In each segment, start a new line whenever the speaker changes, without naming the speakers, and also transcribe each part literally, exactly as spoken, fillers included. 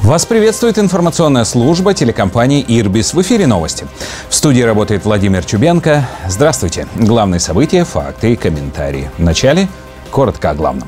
Вас приветствует информационная служба телекомпании «Ирбис». В эфире новости. В студии работает Владимир Чубенко. Здравствуйте. Главные события, факты и комментарии. Вначале коротко о главном.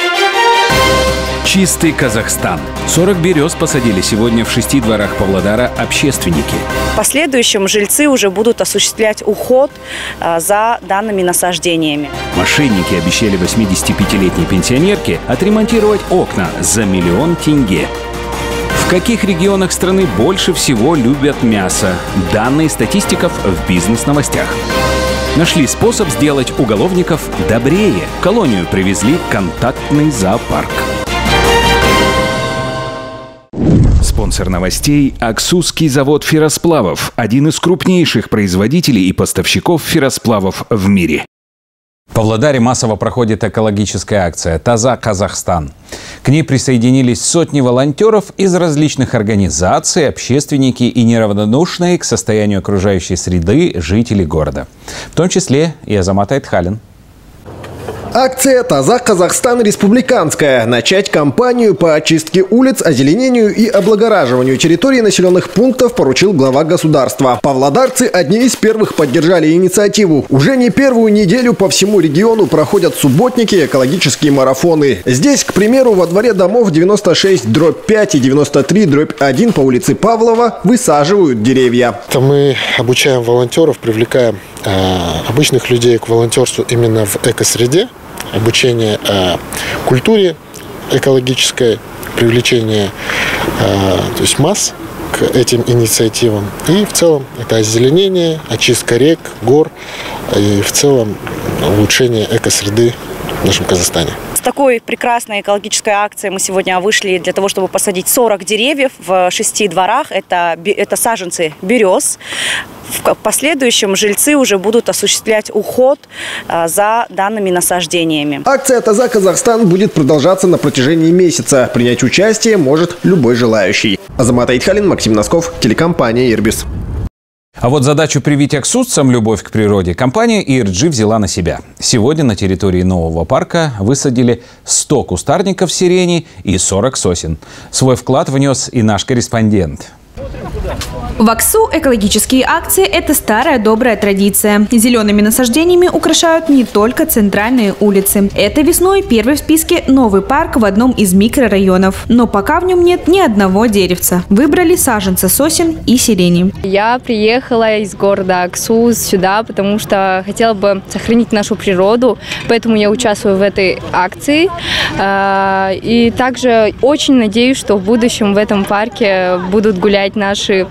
Чистый Казахстан. сорок берез посадили сегодня в шести дворах Павлодара общественники.
В последующем жильцы уже будут осуществлять уход за данными насаждениями.
Мошенники обещали восьмидесятипятилетней пенсионерке отремонтировать окна за миллион тенге. В каких регионах страны больше всего любят мясо? Данные статистиков в бизнес-новостях. Нашли способ сделать уголовников добрее. В колонию привезли контактный зоопарк. Спонсор новостей – Аксусский завод ферросплавов, один из крупнейших производителей и поставщиков ферросплавов в мире.
В Павлодаре массово проходит экологическая акция «Таза Казахстан». К ней присоединились сотни волонтеров из различных организаций, общественники и неравнодушные к состоянию окружающей среды жители города. В том числе и Азамат Айтхалин.
Акция «Таза Казахстан» республиканская. Начать кампанию по очистке улиц, озеленению и облагораживанию территорий населенных пунктов поручил глава государства. Павлодарцы одни из первых поддержали инициативу. Уже не первую неделю по всему региону проходят субботники, экологические марафоны. Здесь, к примеру, во дворе домов девяносто шесть дробь пять и девяносто три дробь один по улице Павлова высаживают деревья.
Это мы обучаем волонтеров, привлекаем э, обычных людей к волонтерству именно в экосреде. Обучение э, культуре экологической, привлечение э, то есть масс к этим инициативам. И в целом это озеленение, очистка рек, гор и в целом улучшение экосреды в нашем Казахстане.
С такой прекрасной экологической акцией мы сегодня вышли для того, чтобы посадить сорок деревьев в шести дворах. Это, это саженцы берез. В последующем жильцы уже будут осуществлять уход за данными насаждениями.
Акция «Таза Казахстан» будет продолжаться на протяжении месяца. Принять участие может любой желающий. Азамат Айтхалин, Максим Носков, телекомпания «Ирбис».
А вот задачу привить аксусцам любовь к природе компания и эр джи взяла на себя. Сегодня на территории нового парка высадили сто кустарников сирени и сорок сосен. Свой вклад внес и наш корреспондент.
В Аксу экологические акции – это старая добрая традиция. Зелеными насаждениями украшают не только центральные улицы. Это весной первый в списке новый парк в одном из микрорайонов. Но пока в нем нет ни одного деревца. Выбрали саженцы сосен и сирени.
Я приехала из города Аксу сюда, потому что хотела бы сохранить нашу природу. Поэтому я участвую в этой акции. И также очень надеюсь, что в будущем в этом парке будут гулять наши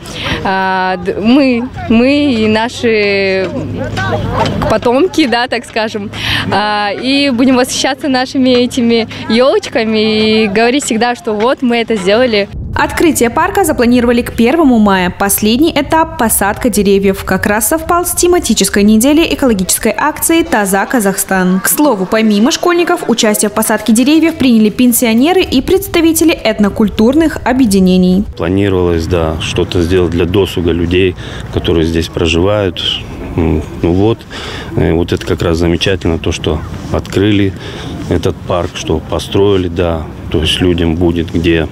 Мы, мы и наши потомки, да, так скажем, и будем восхищаться нашими этими елочками и говорить всегда, что вот мы это сделали.
Открытие парка запланировали к первому мая. Последний этап – посадка деревьев. Как раз совпал с тематической неделей экологической акции «Таза Казахстан». К слову, помимо школьников, участие в посадке деревьев приняли пенсионеры и представители этнокультурных объединений.
Планировалось, да, что-то сделать для досуга людей, которые здесь проживают. Ну вот, вот это как раз замечательно, то, что открыли этот парк, что построили, да, то есть людям будет где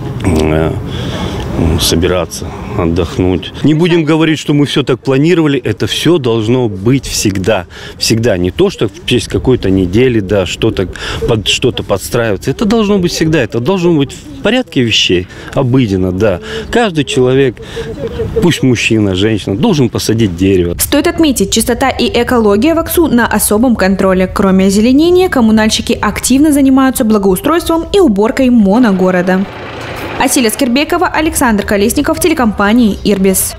собираться, отдохнуть. Не будем говорить, что мы все так планировали. Это все должно быть всегда. Всегда. Не то, что в честь какой-то недели, да, что-то под что-то подстраиваться. Это должно быть всегда. Это должно быть в порядке вещей. Обыденно, да. Каждый человек, пусть мужчина, женщина, должен посадить дерево.
Стоит отметить, чистота и экология в Аксу на особом контроле. Кроме озеленения, коммунальщики активно занимаются благоустройством и уборкой моногорода. Асиля Скирбекова, Александр Колесников, телекомпания «Ирбис».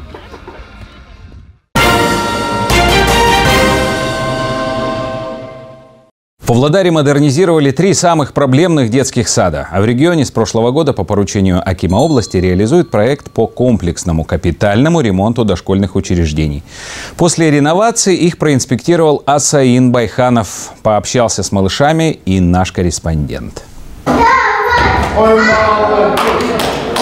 В Павлодаре модернизировали три самых проблемных детских сада. А в регионе с прошлого года по поручению акима области реализует проект по комплексному капитальному ремонту дошкольных учреждений. После реновации их проинспектировал Асаин Байханов. Пообщался с малышами и наш корреспондент.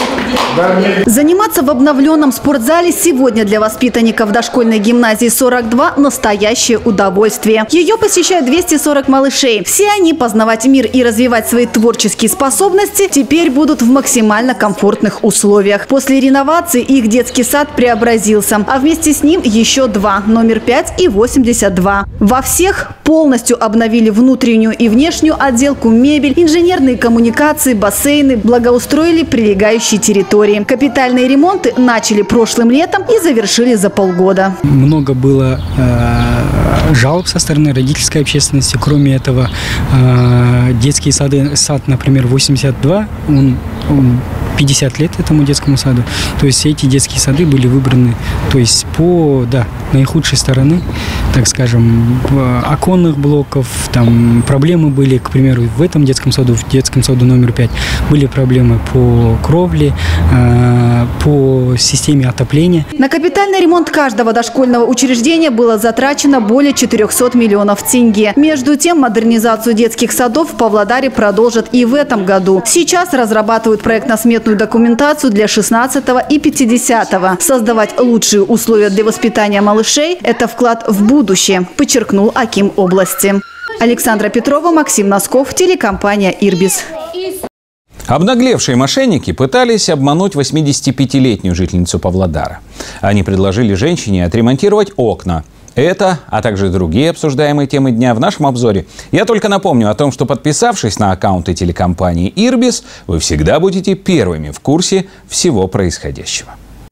Заниматься в обновленном спортзале сегодня для воспитанников дошкольной гимназии сорок два – настоящее удовольствие. Ее посещают двести сорок малышей. Все они познавать мир и развивать свои творческие способности теперь будут в максимально комфортных условиях. После реновации их детский сад преобразился, а вместе с ним еще два – номер пять и восемьдесят два. Во всех полностью обновили внутреннюю и внешнюю отделку, мебель, инженерные коммуникации, бассейны, благоустроили прилегающие территории. Капитальные ремонты начали прошлым летом и завершили за полгода.
Много было э, жалоб со стороны родительской общественности. Кроме этого, э, детские сады, сад, например, восемьдесят два, он, он пятьдесят лет этому детскому саду. То есть эти детские сады были выбраны, то есть по, да, наихудшей стороны, так скажем, оконных блоков, там проблемы были, к примеру, в этом детском саду, в детском саду номер пять, были проблемы по кровле, э, по системе отопления.
На капитальный ремонт каждого дошкольного учреждения было затрачено более четырёхсот миллионов тенге. Между тем, модернизацию детских садов в Павлодаре продолжат и в этом году. Сейчас разрабатывают проектно-сметную документацию для шестнадцатого и пятидесятого. Создавать лучшие условия для воспитания малышей – это вклад в будущее, подчеркнул аким области. Александра Петрова, Максим Носков, телекомпания «Ирбис».
Обнаглевшие мошенники пытались обмануть восьмидесятипятилетнюю жительницу Павлодара. Они предложили женщине отремонтировать окна. Это, а также другие обсуждаемые темы дня в нашем обзоре. Я только напомню о том, что, подписавшись на аккаунты телекомпании «Ирбис», вы всегда будете первыми в курсе всего происходящего.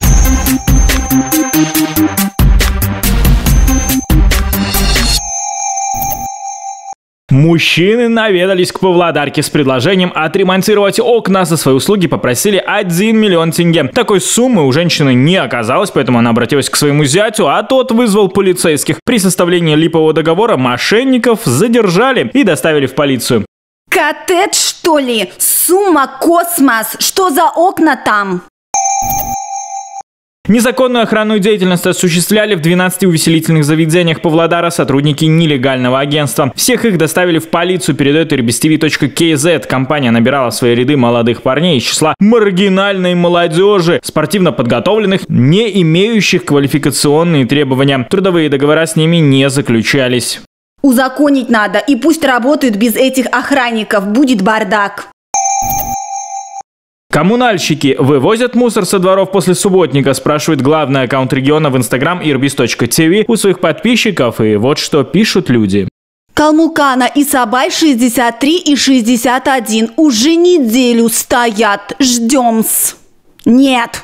Мужчины наведались к павлодарке с предложением отремонтировать окна. За свои услуги попросили один миллион тенге. Такой суммы у женщины не оказалось, поэтому она обратилась к своему зятю, а тот вызвал полицейских. При составлении липового договора мошенников задержали и доставили в полицию.
Коттедж, что ли? Сумма космос. Что за окна там?
Незаконную охранную деятельность осуществляли в двенадцати увеселительных заведениях Павлодара сотрудники нелегального агентства. Всех их доставили в полицию, передает ирбис ти ви точка кей зет. Компания набирала в свои ряды молодых парней из числа маргинальной молодежи, спортивно подготовленных, не имеющих квалификационные требования. Трудовые договора с ними не заключались.
Узаконить надо, и пусть работают без этих охранников, будет бардак.
Коммунальщики вывозят мусор со дворов после субботника, спрашивает главный аккаунт региона в инстаграм ирбис точка ти ви у своих подписчиков. И вот что пишут люди.
Калмукана и Сабай шестьдесят три и шестьдесят один уже неделю стоят. Ждем-с. Нет.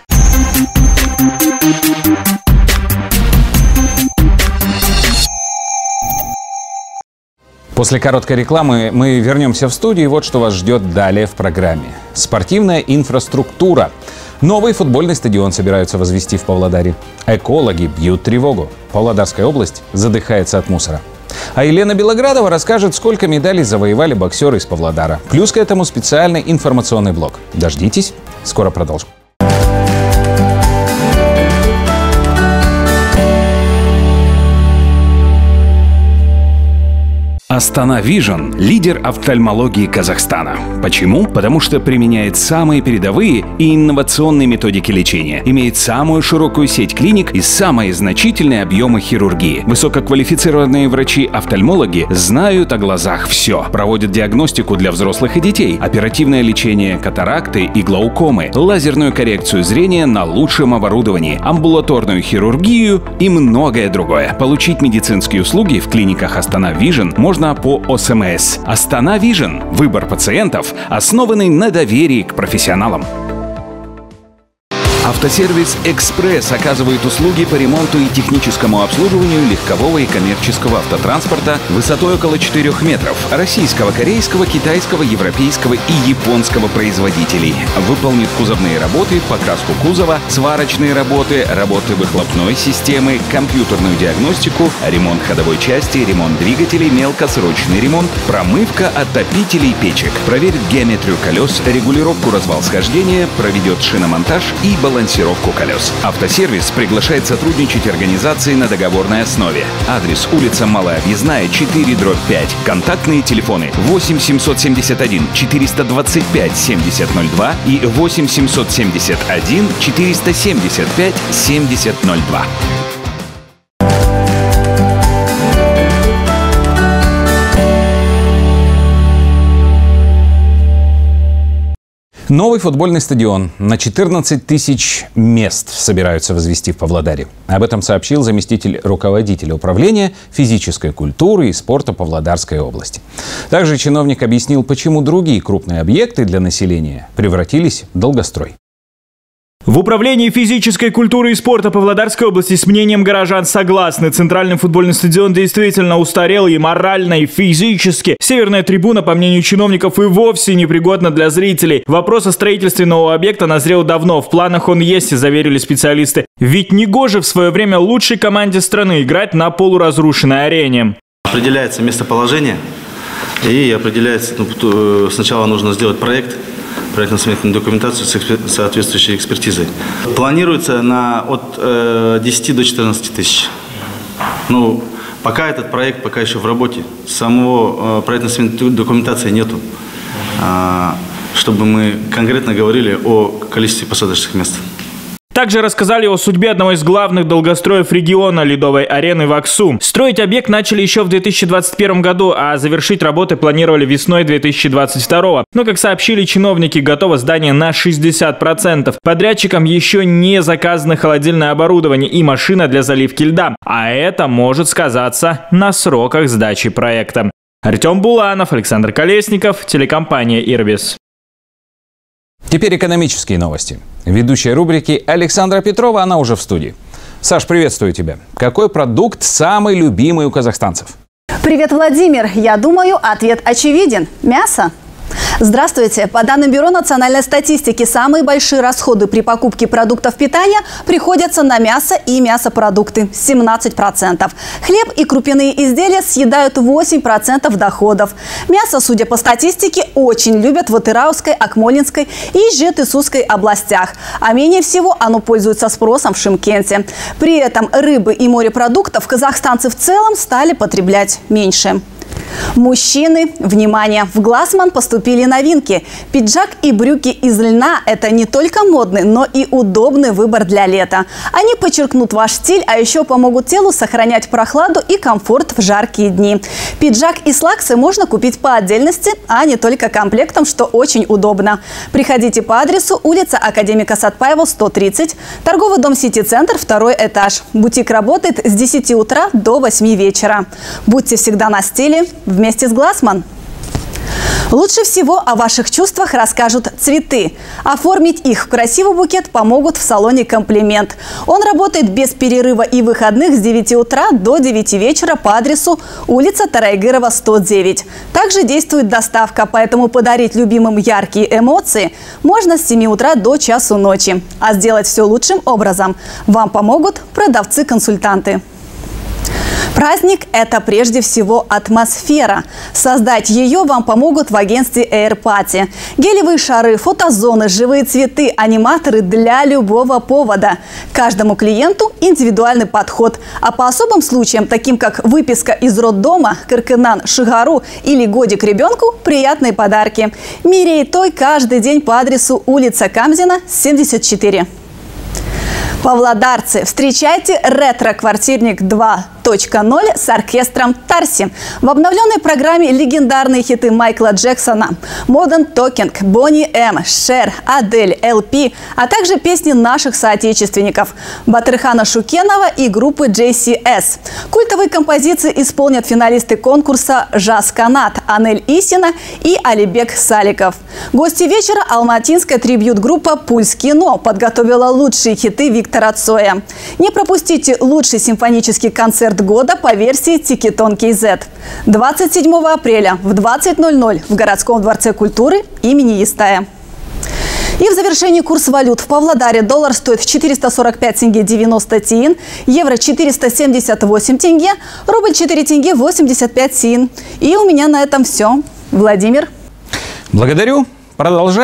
После короткой рекламы мы вернемся в студию. И вот что вас ждет далее в программе. Спортивная инфраструктура. Новый футбольный стадион собираются возвести в Павлодаре. Экологи бьют тревогу. Павлодарская область задыхается от мусора. А Елена Белоградова расскажет, сколько медалей завоевали боксеры из Павлодара. Плюс к этому специальный информационный блок. Дождитесь, скоро продолжим.
Астана Vision – лидер офтальмологии Казахстана. Почему? Потому что применяет самые передовые и инновационные методики лечения, имеет самую широкую сеть клиник и самые значительные объемы хирургии. Высококвалифицированные врачи-офтальмологи знают о глазах все. Проводят диагностику для взрослых и детей, оперативное лечение катаракты и глаукомы, лазерную коррекцию зрения на лучшем оборудовании, амбулаторную хирургию и многое другое. Получить медицинские услуги в клиниках Астана Vision можно Можно по о эс эм эс. Астана Vision – выбор пациентов, основанный на доверии к профессионалам. Автосервис «Экспресс» оказывает услуги по ремонту и техническому обслуживанию легкового и коммерческого автотранспорта высотой около четырёх метров, российского, корейского, китайского, европейского и японского производителей. Выполнит кузовные работы, покраску кузова, сварочные работы, работы выхлопной системы, компьютерную диагностику, ремонт ходовой части, ремонт двигателей, мелкосрочный ремонт, промывка отопителей печек, проверит геометрию колес, регулировку развал схождения, проведет шиномонтаж и балансировку. балансировку колес. Автосервис приглашает сотрудничать организации на договорной основе. Адрес: улица Малая Объездная, четыре дробь пять. Контактные телефоны: восемь семьсот семьдесят один четыреста двадцать пять семьдесят ноль два и восемь семьсот семьдесят один четыреста семьдесят пять семьдесят ноль два.
Новый футбольный стадион на четырнадцать тысяч мест собираются возвести в Павлодаре. Об этом сообщил заместитель руководителя управления физической культуры и спорта Павлодарской области. Также чиновник объяснил, почему другие крупные объекты для населения превратились в долгострой.
В управлении физической культуры и спорта Павлодарской области с мнением горожан согласны. Центральный футбольный стадион действительно устарел и морально, и физически. Северная трибуна, по мнению чиновников, и вовсе непригодна для зрителей. Вопрос о строительстве нового объекта назрел давно. В планах он есть, и заверили специалисты. Ведь негоже в свое время лучшей команде страны играть на полуразрушенной арене.
Определяется местоположение и определяется, ну, сначала нужно сделать проект, проектно-сметную документацию с экспер... соответствующей экспертизой. Планируется на от э, десяти до четырнадцати тысяч. Ну, пока этот проект пока еще в работе. Самого э, проектно-сметной документации нету, э, чтобы мы конкретно говорили о количестве посадочных мест.
Также рассказали о судьбе одного из главных долгостроев региона – Ледовой арены в Аксу. Строить объект начали еще в две тысячи двадцать первом году, а завершить работы планировали весной две тысячи двадцать второго. Но, как сообщили чиновники, готово здание на шестьдесят процентов. Подрядчикам еще не заказано холодильное оборудование и машина для заливки льда. А это может сказаться на сроках сдачи проекта. Артем Буланов, Александр Колесников, телекомпания «Ирбис».
Теперь экономические новости. Ведущая рубрики Александра Петрова, она уже в студии. Саш, приветствую тебя. Какой продукт самый любимый у казахстанцев?
Привет, Владимир. Я думаю, ответ очевиден. Мясо. Здравствуйте. По данным Бюро национальной статистики, самые большие расходы при покупке продуктов питания приходятся на мясо и мясопродукты – семнадцать процентов. Хлеб и крупяные изделия съедают восемь процентов доходов. Мясо, судя по статистике, очень любят в Атырауской, Акмолинской и Жет-Исусской областях. А менее всего оно пользуется спросом в Шымкенте. При этом рыбы и морепродуктов казахстанцы в целом стали потреблять меньше. Мужчины, внимание! В Глассман поступили новинки. Пиджак и брюки из льна – это не только модный, но и удобный выбор для лета. Они подчеркнут ваш стиль, а еще помогут телу сохранять прохладу и комфорт в жаркие дни. Пиджак и слаксы можно купить по отдельности, а не только комплектом, что очень удобно. Приходите по адресу: улица Академика Сатпаева, сто тридцать, торговый дом «Сити-центр», второй этаж. Бутик работает с десяти утра до восьми вечера. Будьте всегда на стиле вместе с Глассман. Лучше всего о ваших чувствах расскажут цветы. Оформить их в красивый букет помогут в салоне «Комплимент». Он работает без перерыва и выходных с девяти утра до девяти вечера по адресу улица Тарайгырова, сто девять. Также действует доставка, поэтому подарить любимым яркие эмоции можно с семи утра до часу ночи. А сделать все лучшим образом вам помогут продавцы-консультанты. Праздник – это прежде всего атмосфера. Создать ее вам помогут в агентстве AirParty. Гелевые шары, фотозоны, живые цветы, аниматоры для любого повода. Каждому клиенту индивидуальный подход. А по особым случаям, таким как выписка из роддома, Кыркынан, Шигару или годик ребенку, приятные подарки. Мирей Той каждый день по адресу улица Камзина, семьдесят четыре. Павлодарцы, встречайте ретро-квартирник два точка ноль с оркестром Тарси. В обновленной программе легендарные хиты Майкла Джексона, Modern Talking, Бонни М, Шер, Адель, эл пи, а также песни наших соотечественников Батырхана Шукенова и группы джей си эс. Культовые композиции исполнят финалисты конкурса «Жаз Канат» Анель Исина и Алибек Саликов. Гости вечера – алматинская трибьют-группа «Пульс Кино» подготовила лучшие хиты Виктора Цоя. Не пропустите лучший симфонический концерт года по версии Тикетон кей зет. двадцать седьмого апреля в двадцать ноль ноль в городском дворце культуры имени Естая. И в завершении курс валют. В Павлодаре доллар стоит четыреста сорок пять тенге девяносто тиын, евро четыреста семьдесят восемь тенге, рубль четыре тенге восемьдесят пять тиын. И у меня на этом все. Владимир.
Благодарю. Продолжаем.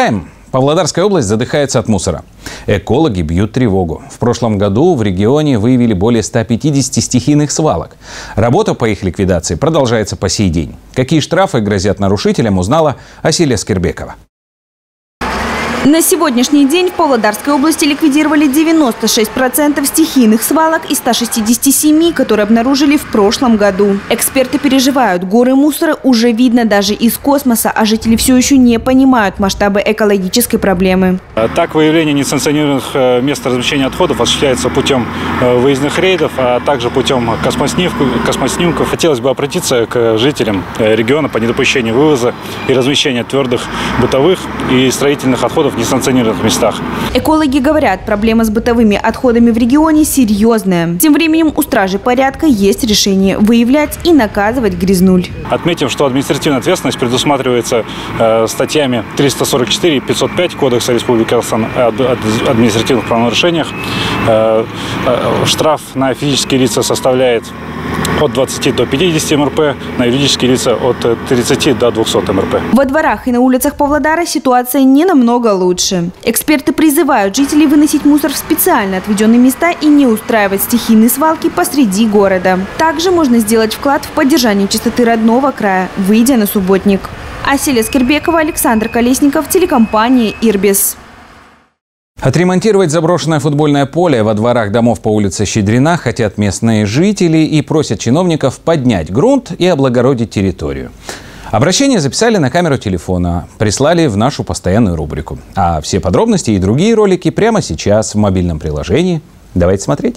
Павлодарская область задыхается от мусора. Экологи бьют тревогу. В прошлом году в регионе выявили более ста пятидесяти стихийных свалок. Работа по их ликвидации продолжается по сей день. Какие штрафы грозят нарушителям, узнала Асилия Скирбекова.
На сегодняшний день в Павлодарской области ликвидировали девяносто шесть процентов стихийных свалок из ста шестидесяти семи, которые обнаружили в прошлом году. Эксперты переживают, горы мусора уже видно даже из космоса, а жители все еще не понимают масштабы экологической проблемы.
Так, выявление несанкционированных мест размещения отходов осуществляется путем выездных рейдов, а также путем космоснимков. Хотелось бы обратиться к жителям региона по недопущению вывоза и размещения твердых бытовых и строительных отходов в несанкционированных местах.
Экологи говорят, проблема с бытовыми отходами в регионе серьезная. Тем временем у стражи порядка есть решение выявлять и наказывать грязнуль.
Отметим, что административная ответственность предусматривается э, статьями триста сорок четыре и пятьсот пять Кодекса Республики Казахстан о административных правонарушениях. Э, э, штраф на физические лица составляет от двадцати до пятидесяти эм эр пэ, на юридические лица от тридцати до двухсот эм эр пэ.
Во дворах и на улицах Павлодара ситуация не намного лучше. Эксперты призывают жителей выносить мусор в специально отведенные места и не устраивать стихийные свалки посреди города. Также можно сделать вклад в поддержание чистоты родного края, выйдя на субботник. Асилия Скирбекова, Александр Колесников, телекомпания «Ирбис».
Отремонтировать заброшенное футбольное поле во дворах домов по улице Щедрина хотят местные жители и просят чиновников поднять грунт и облагородить территорию. Обращение записали на камеру телефона, прислали в нашу постоянную рубрику. А все подробности и другие ролики прямо сейчас в мобильном приложении. Давайте смотреть.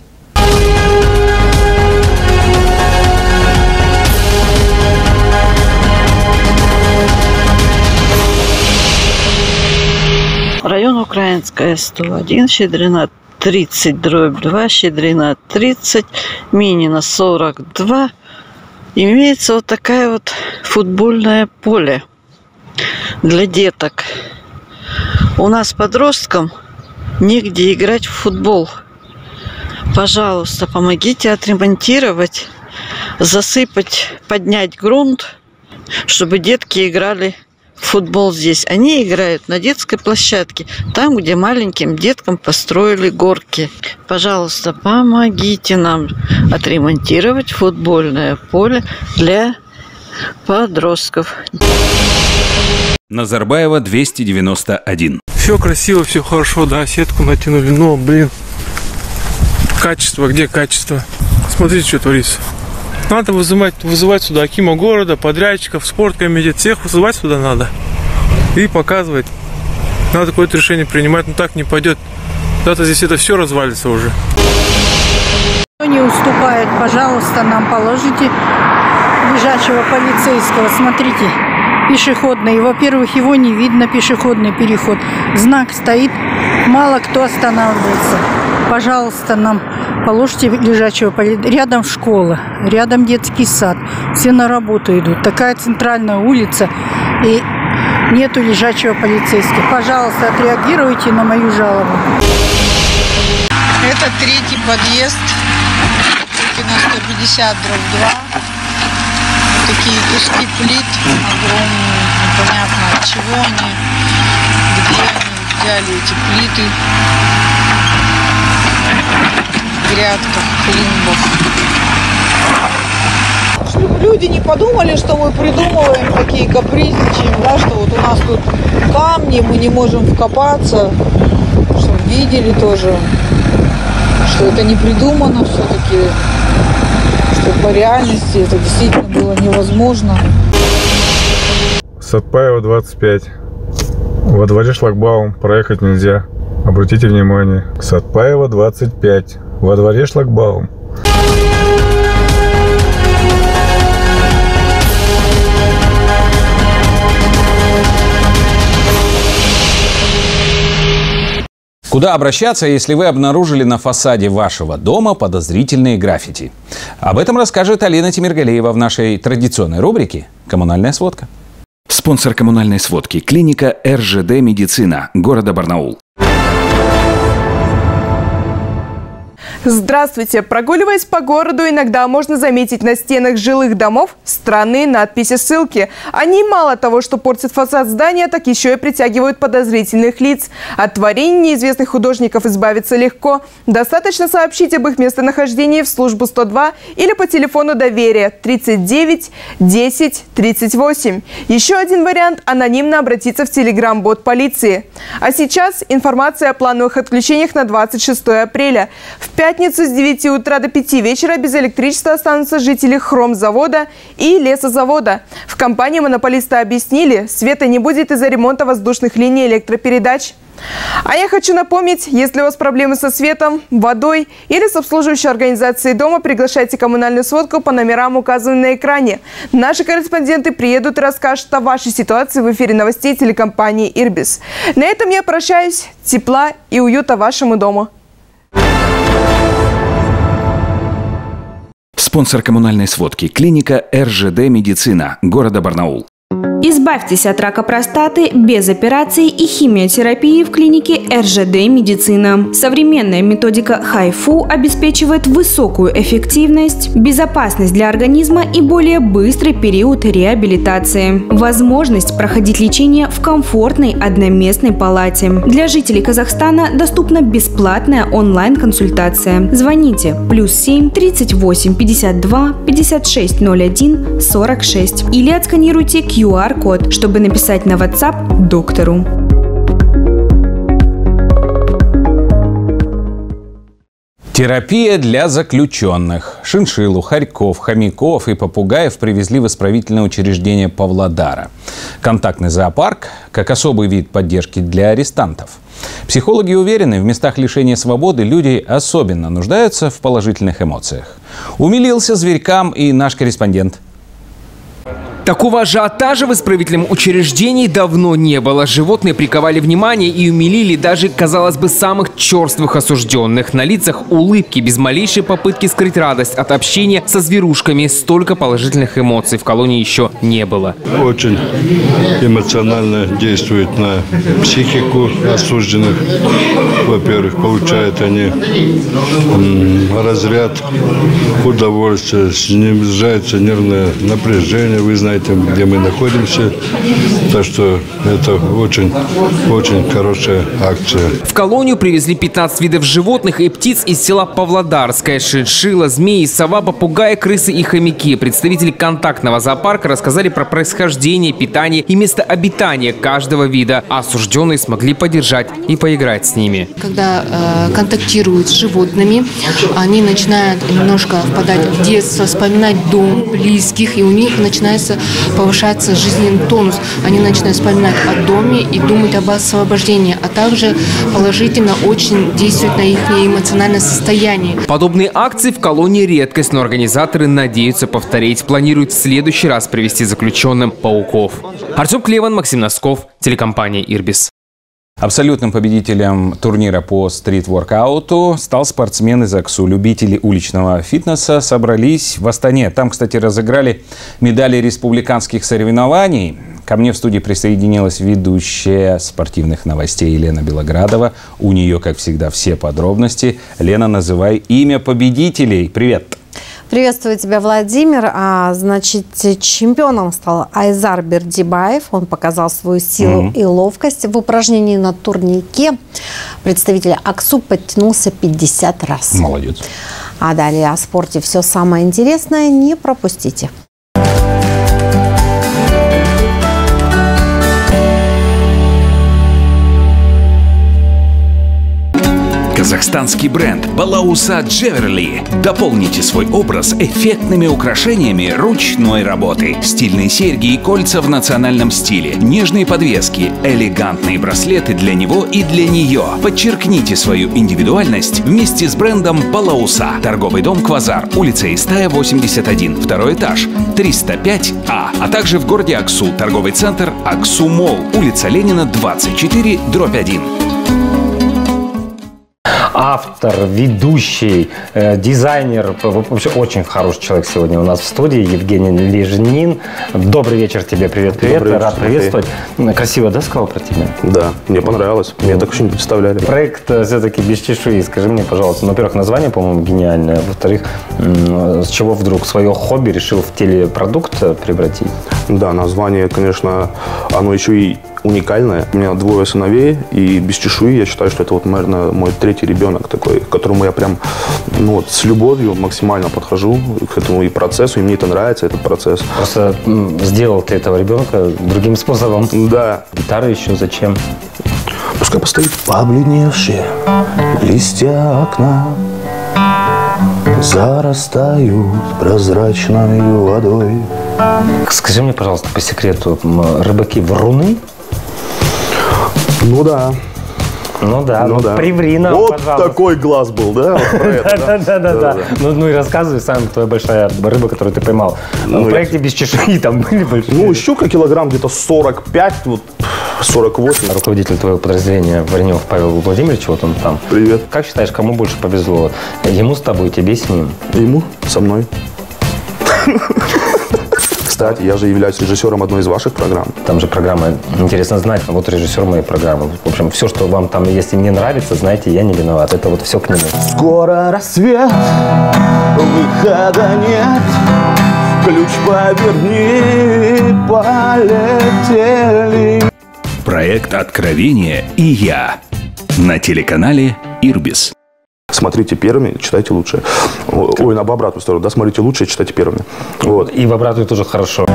Район Украинская, сто один, Щедрина тридцать, дробь два, Щедрина тридцать, Минина сорок два. Имеется вот такая вот футбольное поле для деток. У нас подросткам негде играть в футбол. Пожалуйста, помогите отремонтировать, засыпать, поднять грунт, чтобы детки играли в футбол здесь. Они играют на детской площадке, там, где маленьким деткам построили горки. Пожалуйста, помогите нам отремонтировать футбольное поле для подростков.
Назарбаева, двести девяносто один.
Все красиво, все хорошо, да, сетку натянули, но, блин, качество, где качество? Смотрите, что творится. Надо вызывать, вызывать сюда акима города, подрядчиков, спорткомитет, всех вызывать сюда надо и показывать. Надо какое-то решение принимать, но так не пойдет. Завтра здесь это все развалится уже.
Не уступает, пожалуйста, нам положите лежачего полицейского. Смотрите, пешеходный. Во-первых, его не видно, пешеходный переход. Знак стоит, мало кто останавливается. Пожалуйста, нам положите лежачего полицейского. Рядом школа, рядом детский сад. Все на работу идут. Такая центральная улица, и нету лежачего полицейского. Пожалуйста, отреагируйте на мою жалобу.
Это третий подъезд. На сто пятьдесят дробь два. Вот такие куски плит огромные. Непонятно от чего они. Где они взяли эти плиты. В грядках, клумбах. Чтобы люди не подумали, что мы придумываем такие капризничаем, да, что вот у нас тут камни, мы не можем вкопаться. Чтобы видели тоже, что это не придумано все-таки, что по реальности это действительно было невозможно.
Сатпаева, двадцать пять. Во дворе шлагбаум, проехать нельзя. Обратите внимание. Сатпаева, двадцать пять. Во дворе шлагбаум.
Куда обращаться, если вы обнаружили на фасаде вашего дома подозрительные граффити? Об этом расскажет Алина Тимиргалеева в нашей традиционной рубрике «Коммунальная сводка».
Спонсор коммунальной сводки – клиника эр жэ дэ Медицина, города Барнаул.
Здравствуйте! Прогуливаясь по городу, иногда можно заметить на стенах жилых домов странные надписи-ссылки. Они мало того, что портят фасад здания, так еще и притягивают подозрительных лиц. От творений неизвестных художников избавиться легко. Достаточно сообщить об их местонахождении в службу сто два или по телефону доверия тридцать девять десять тридцать восемь. Еще один вариант – анонимно обратиться в телеграм-бот полиции. А сейчас информация о плановых отключениях на двадцать шестое апреля. В пятницу В пятницу с девяти утра до пяти вечера без электричества останутся жители хромзавода и лесозавода. В компании монополиста объяснили, света не будет из-за ремонта воздушных линий электропередач. А я хочу напомнить, если у вас проблемы со светом, водой или с обслуживающей организацией дома, приглашайте коммунальную сводку по номерам, указанным на экране. Наши корреспонденты приедут и расскажут о вашей ситуации в эфире новостей телекомпании «Ирбис». На этом я прощаюсь. Тепла и уюта вашему дому.
Спонсор коммунальной сводки – клиника эр жэ дэ «Медицина» города Барнаул.
Избавьтесь от рака простаты без операций и химиотерапии в клинике эр жэ дэ «Медицина». Современная методика хайфу обеспечивает высокую эффективность, безопасность для организма и более быстрый период реабилитации. Возможность проходить лечение в комфортной одноместной палате. Для жителей Казахстана доступна бесплатная онлайн-консультация. Звоните плюс семь тридцать восемь пятьдесят два пятьдесят шесть ноль один сорок шесть или отсканируйте ку ар код, чтобы написать на WhatsApp доктору.
Терапия для заключенных. Шиншиллу, хорьков, хомяков и попугаев привезли в исправительное учреждение Павлодара. Контактный зоопарк как особый вид поддержки для арестантов. Психологи уверены, в местах лишения свободы люди особенно нуждаются в положительных эмоциях. Умилился зверькам и наш корреспондент.
Такого ажиотажа в исправительном учреждении давно не было. Животные приковали внимание и умилили даже, казалось бы, самых черствых осужденных. На лицах улыбки, без малейшей попытки скрыть радость от общения со зверушками. Столько положительных эмоций в колонии еще не было.
Очень эмоционально действует на психику осужденных. Во-первых, получают они разряд удовольствия, снижается нервное напряжение. Вы знаете, где мы находимся, так что это очень, очень хорошая акция.
В колонию привезли пятнадцать видов животных и птиц из села Павлодарское. Шиншилла, змеи, сова, попугаи, крысы и хомяки. Представители контактного зоопарка рассказали про происхождение, питание и место обитания каждого вида. А осужденные смогли поддержать и поиграть с ними.
Когда э, контактируют с животными, они начинают немножко впадать в детство, вспоминать дом, близких, и у них начинается повышается жизненный тонус. Они начинают вспоминать о доме и думать об освобождении, а также положительно очень действует на их эмоциональное состояние.
Подобные акции в колонии редкость, но организаторы надеются повторить. Планируют в следующий раз привести заключенным пауков. Артем Клеван, Максим Носков, телекомпания «Ирбис».
Абсолютным победителем турнира по стрит-воркауту стал спортсмен из Аксу. Любители уличного фитнеса собрались в Астане. Там, кстати, разыграли медали республиканских соревнований. Ко мне в студии присоединилась ведущая спортивных новостей Елена Белоградова. У нее, как всегда, все подробности. Лена, называй имя победителей. Привет!
Приветствую тебя, Владимир. А, значит, чемпионом стал Айзар Бердибаев. Он показал свою силу mm-hmm. и ловкость в упражнении на турнике. Представитель Аксу подтянулся пятьдесят раз.
Молодец.
А далее о спорте все самое интересное не пропустите.
Казахстанский бренд Балауса Джеверли. Дополните свой образ эффектными украшениями ручной работы. Стильные серьги и кольца в национальном стиле. Нежные подвески, элегантные браслеты для него и для нее. Подчеркните свою индивидуальность вместе с брендом Балауса. Торговый дом Квазар, улица Истая, восемьдесят один, второй этаж, триста пять А. А также в городе Аксу, торговый центр Аксу Молл, улица Ленина, двадцать четыре, дробь один.
автор, ведущий, э, дизайнер. Вообще очень хороший человек сегодня у нас в студии. Евгений Лежнин. Добрый вечер тебе. Привет, привет.
Добрый
Рад
вечер.
приветствовать. Красиво, да, сказал про тебя?
Да, мне понравилось. Меня так очень представляли.
Проект все-таки без чешуи. Скажи мне, пожалуйста, ну, во-первых, название, по-моему, гениальное. Во-вторых, с чего вдруг свое хобби решил в телепродукт превратить?
Да, название, конечно, оно еще и уникальное. У меня двое сыновей, и без чешуи я считаю, что это вот, наверное, мой третий ребенок такой, к которому я прям, ну, вот, с любовью максимально подхожу к этому и процессу, и мне это нравится, этот процесс.
Просто сделал ты этого ребенка другим способом.
Да.
Гитара еще зачем?
Пускай постоит. Побледневшие листья окна зарастают прозрачной водой.
Скажи мне, пожалуйста, по секрету, рыбаки вруны?
Ну да.
Ну да,
ну,
ну,
да.
приври нам,
вот
пожалуйста.
Такой глаз был, да?
Да-да-да. Ну и рассказывай сам, твоя большая рыба, которую ты поймал. В проекте без чешуи там были большие.
Ну, щука килограмм где-то сорок пять, вот сорок восемь.
Руководитель твоего подразделения Варнев Павел Владимирович, вот он там.
Привет.
Как считаешь, кому больше повезло? Ему с тобой, тебе с ним?
Ему со мной. Кстати, я же являюсь режиссером одной из ваших программ.
Там же программа «Интересно знать». Вот режиссер моей программы. В общем, все, что вам там, если не нравится, знаете, я не виноват. Это вот все к нему.
Скоро рассвет, выхода нет. Ключ поверни, полетели.
Проект «Откровение» и я на телеканале «Ирбис».
Смотрите первыми, читайте лучше. Ой, на обратную сторону, да, смотрите лучше, читайте первыми. Вот.
И в обратную тоже хорошо.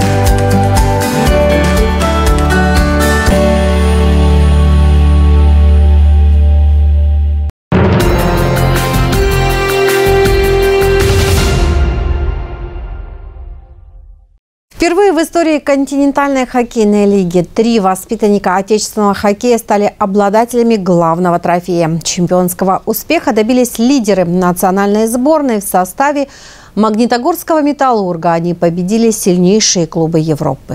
Впервые в истории континентальной хоккейной лиги три воспитанника отечественного хоккея стали обладателями главного трофея. Чемпионского успеха добились лидеры национальной сборной в составе Магнитогорского «Металлурга». Они победили сильнейшие клубы Европы.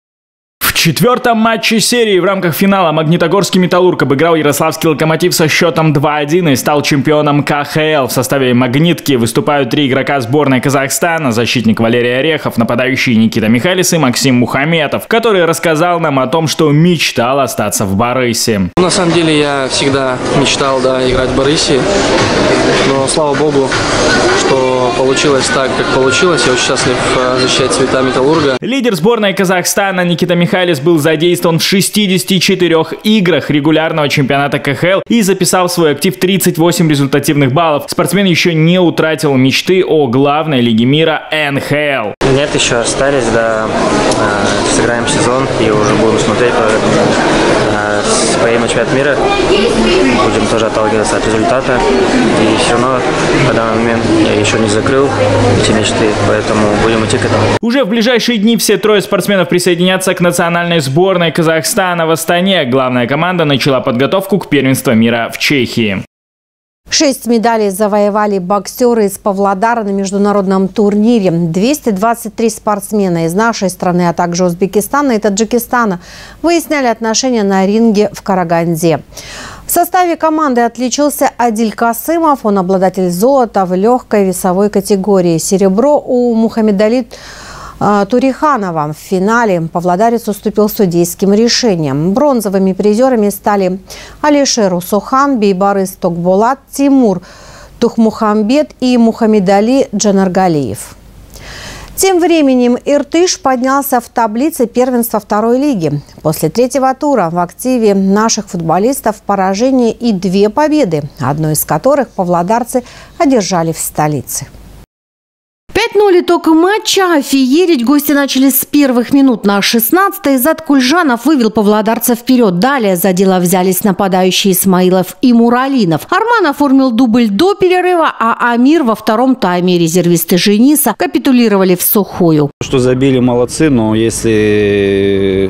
В четвертом матче серии в рамках финала Магнитогорский «Металлург» обыграл Ярославский «Локомотив» со счетом два один и стал чемпионом ка ха эл. В составе «Магнитки» выступают три игрока сборной Казахстана: защитник Валерий Орехов, нападающий Никита Михайлис и Максим Мухаметов, который рассказал нам о том, что мечтал остаться в Барысе.
На самом деле я всегда мечтал, да, играть в Барысе, но слава богу, что получилось так, как получилось. Я очень счастлив защищать цвета «Металлурга».
Лидер сборной Казахстана Никита Михайлис был задействован в шестидесяти четырёх играх регулярного чемпионата ка ха эл и записал в свой актив тридцать восемь результативных баллов. Спортсмен еще не утратил мечты о главной лиге мира эн ха эл.
Нет, еще остались, да, сыграем сезон и уже будем смотреть, поэтому поедем на чемпионат мира, будем тоже отталкиваться от результата, и все равно на данный момент я еще не закрыл эти мечты, поэтому будем идти к этому.
Уже в ближайшие дни все трое спортсменов присоединятся к национальной сборной Казахстана в Астане. Главная команда начала подготовку к первенству мира в Чехии.
Шесть медалей завоевали боксеры из Павлодара на международном турнире. двести двадцать три спортсмена из нашей страны, а также Узбекистана и Таджикистана выясняли отношения на ринге в Караганде. В составе команды отличился Адиль Касымов. Он обладатель золота в легкой весовой категории. Серебро у Мухаммедали Туриханова. В финале павлодарец уступил судейским решением. Бронзовыми призерами стали Алишер Усухан, Бейбарыс Токболат, Тимур Тухмухамбет и Мухаммедали Джанаргалиев. Тем временем Иртыш поднялся в таблице первенства второй лиги. После третьего тура в активе наших футболистов поражение и две победы, одну из которых павлодарцы одержали в столице.
пять ноль итог матча. Феерить гости начали с первых минут. На шестнадцатой Зат Кульжанов вывел павлодарцев вперед. Далее за дело взялись нападающие Исмаилов и Муралинов. Арман оформил дубль до перерыва, а Амир во втором тайме. Резервисты Жениса капитулировали в сухую.
Что забили, молодцы, но если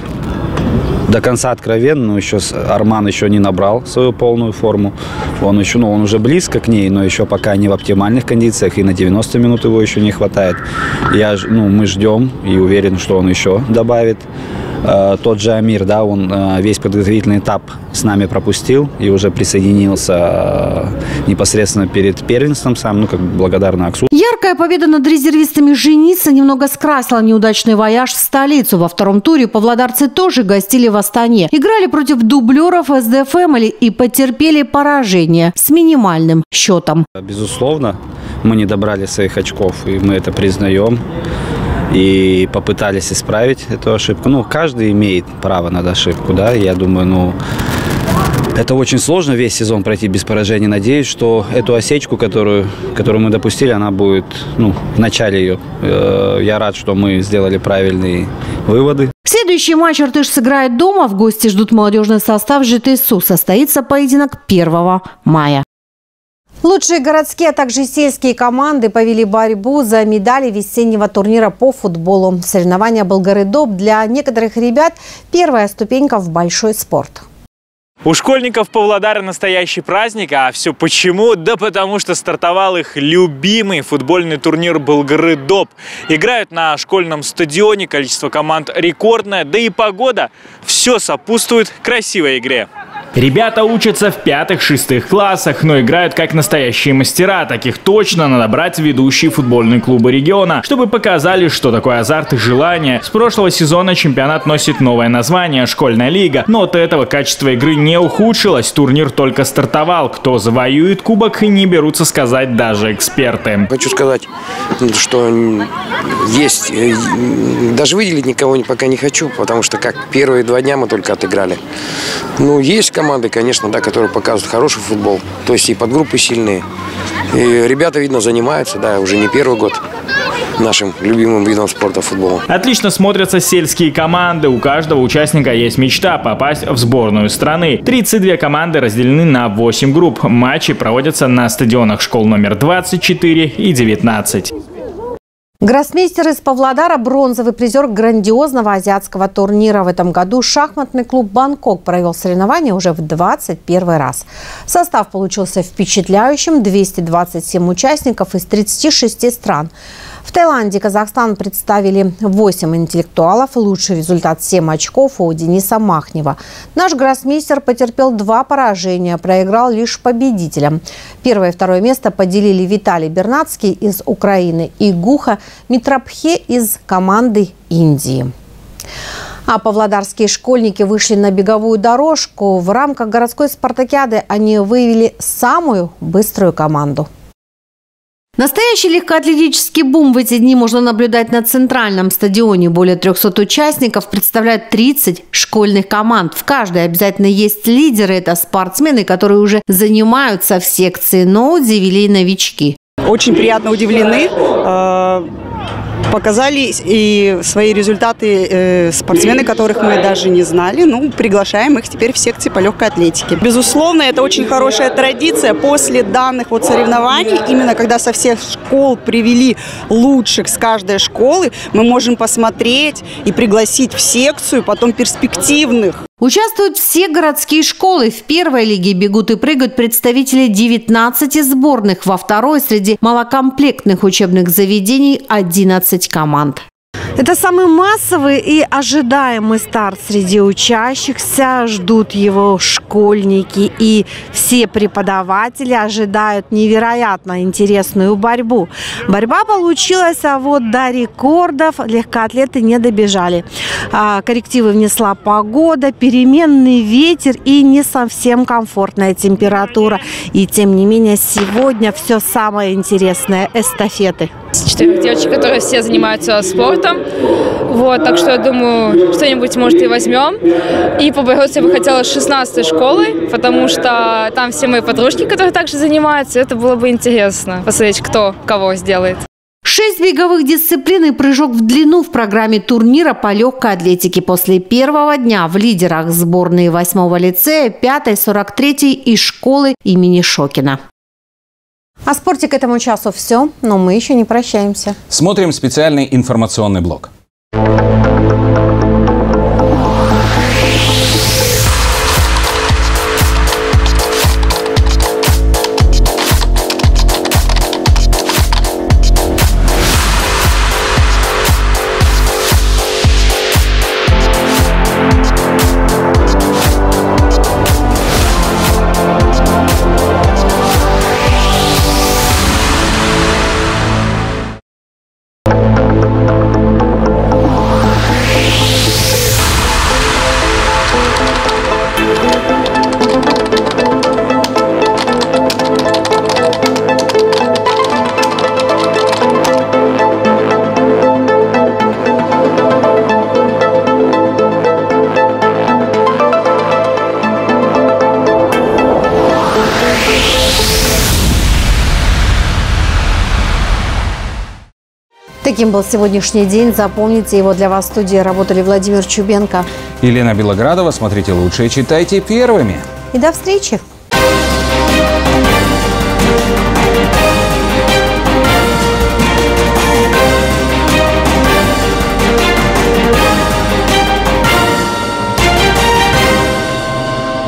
до конца откровенно, но еще Арман еще не набрал свою полную форму. Он еще, ну, он уже близко к ней, но еще пока не в оптимальных кондициях, и на девяносто минут его еще не хватает. Я, ну, мы ждем и уверен, что он еще добавит. э, тот же Амир, да, он э, весь подготовительный этап с нами пропустил и уже присоединился э, непосредственно перед первенством сам, ну, как бы благодарна Аксу.
Яркая победа над резервистами «Женица» немного скрасила неудачный вояж в столицу. Во втором туре павлодарцы тоже гостили в Астане. Играли против дублеров эс дэ Family и потерпели поражение с минимальным счетом.
Безусловно, мы не добрали своих очков, и мы это признаем. И попытались исправить эту ошибку. Ну, каждый имеет право на ошибку, да. Я думаю, ну, это очень сложно весь сезон пройти без поражений. Надеюсь, что эту осечку, которую, которую мы допустили, она будет, ну, в начале ее. Я рад, что мы сделали правильные выводы.
Следующий матч Иртыш сыграет дома. В гости ждут молодежный состав жэ тэ эс у. Состоится поединок первого мая.
Лучшие городские, а также сельские команды повели борьбу за медали весеннего турнира по футболу. Соревнования «Болгары-Доп» для некоторых ребят – первая ступенька в большой спорт.
У школьников Павлодара настоящий праздник, а все почему? Да потому что стартовал их любимый футбольный турнир «Болгары-Доп». Играют на школьном стадионе, количество команд рекордное, да и погода. Все сопутствует красивой игре. Ребята учатся в пятых-шестых классах, но играют как настоящие мастера. Таких точно надо брать ведущие футбольные клубы региона, чтобы показали, что такое азарт и желание. С прошлого сезона чемпионат носит новое название – «Школьная лига». Но от этого качество игры не ухудшилось. Турнир только стартовал. Кто завоюет кубок, не берутся сказать даже эксперты.
Хочу сказать, что есть, даже выделить никого пока не хочу, потому что как первые два дня мы только отыграли. Ну, есть команды, конечно, да, которые показывают хороший футбол, то есть и подгруппы сильные. И ребята, видно, занимаются, да, уже не первый год нашим любимым видом спорта футбола.
Отлично смотрятся сельские команды. У каждого участника есть мечта попасть в сборную страны. тридцать две команды разделены на восемь групп. Матчи проводятся на стадионах школ номер двадцать четыре и девятнадцать.
Гроссмейстер из Павлодара – бронзовый призер грандиозного азиатского турнира. В этом году шахматный клуб «Бангкок» провел соревнования уже в двадцать первый раз. Состав получился впечатляющим – двести двадцать семь участников из тридцати шести стран. В Таиланде Казахстан представили восемь интеллектуалов. Лучший результат – семь очков у Дениса Махнева. Наш гроссмейстер потерпел два поражения, проиграл лишь победителям. Первое и второе место поделили Виталий Бернацкий из Украины и Гуха Митрабхе из команды Индии. А павлодарские школьники вышли на беговую дорожку. В рамках городской спартакиады они выявили самую быструю команду.
Настоящий легкоатлетический бум в эти дни можно наблюдать на центральном стадионе. Более трёхсот участников представляют тридцать школьных команд. В каждой обязательно есть лидеры. Это спортсмены, которые уже занимаются в секции, но удивили и новички.
Очень приятно удивлены. Показали и свои результаты э, спортсмены, которых мы даже не знали. Ну, приглашаем их теперь в секции по легкой атлетике. Безусловно, это очень хорошая традиция. После данных вот соревнований, именно когда со всех школ привели лучших с каждой школы, мы можем посмотреть и пригласить в секцию потом перспективных.
Участвуют все городские школы. В первой лиге бегут и прыгают представители девятнадцати сборных. Во второй среди малокомплектных учебных заведений одиннадцать команд.
Это самый массовый и ожидаемый старт среди учащихся. Ждут его школьники, и все преподаватели ожидают невероятно интересную борьбу. Борьба получилась, а вот до рекордов легкоатлеты не добежали. Коррективы внесла погода, переменный ветер и не совсем комфортная температура. И тем не менее сегодня все самое интересное – эстафеты.
Четырех девочек, которые все занимаются спортом. Вот, так что я думаю, что-нибудь, может, и возьмем. И побороться я бы хотела с шестнадцатой школой, потому что там все мои подружки, которые также занимаются. Это было бы интересно посмотреть, кто кого сделает.
Шесть беговых дисциплин и прыжок в длину в программе турнира по легкой атлетике. После первого дня в лидерах сборные восьмого лицея, пятой, сорок третьей и школы имени Шокина.
О спорте к этому часу все, но мы еще не прощаемся.
Смотрим специальный информационный блок.
Таким был сегодняшний день. Запомните его. Для вас в студии работали Владимир Чубенко.
Елена Белоградова. Смотрите лучше и читайте первыми.
И до встречи.